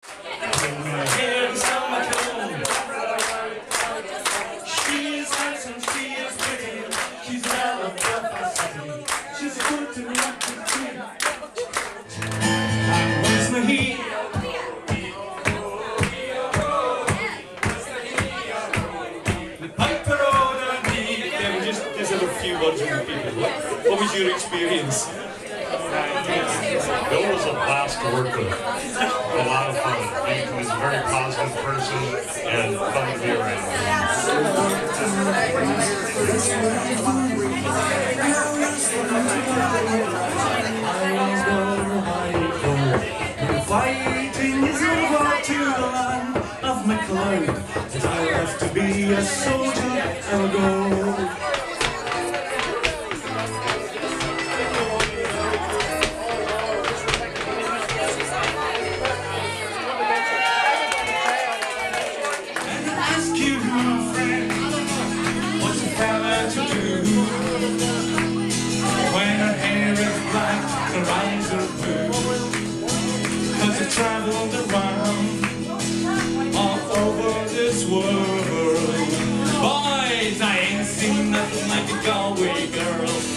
Here's how I come. She is handsome, she is pretty. She's out of the city. She's good to me, and when's my heat? The piper ordered me. Yeah, we just have a few words with the people. What was your experience? Bill was a blast to work with. A lot of fun. He was a very positive person and fun to be around. Fighting is over to the land of McLeod, and I have to be a soldier and go. Traveled around all over this world. Boys, I ain't seen nothing like a Galway girl.